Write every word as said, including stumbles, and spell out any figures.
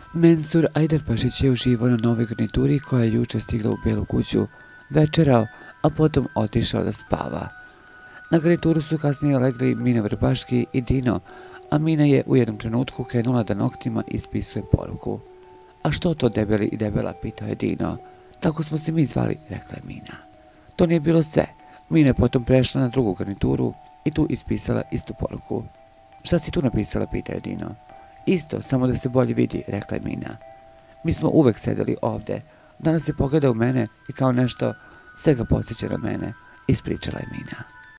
Mensur Ajdarpašić je uživao na novoj garnituri koja je juče stigla u Bijelu kuću, večerao, a potom otišao da spava. Na garnituru su kasnije legli Mina Vrbaški i Dino, a Mina je u jednom trenutku krenula da noktima ispisuje poruku. A što to debeli i debela, pitao je Dino. Tako smo se mi zvali, rekla je Mina. To nije bilo sve. Mina je potom prešla na drugu garnituru i tu ispisala istu poruku. Šta si tu napisala, pitao je Dino. Isto, samo da se bolje vidi, rekla je Mina. Mi smo uvek sedeli ovde. Danas je pogledao u mene i kao nešto sve ga podsjeća na mene, ispričala je Mina.